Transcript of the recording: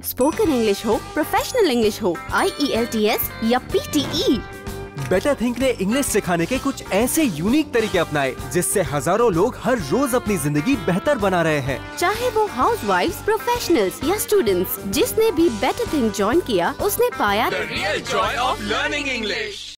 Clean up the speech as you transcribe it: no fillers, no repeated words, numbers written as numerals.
Spoken English हो, professional English हो, IELTS या PTE। बेटर थिंक ने इंग्लिश सिखाने के कुछ ऐसे यूनिक तरीके अपनाए जिससे हजारों लोग हर रोज अपनी जिंदगी बेहतर बना रहे हैं। चाहे वो हाउसवाइफ्स, प्रोफेशनल्स या स्टूडेंट्स, जिसने भी बेटर थिंक ज्वाइन किया उसने पाया The real joy of learning English।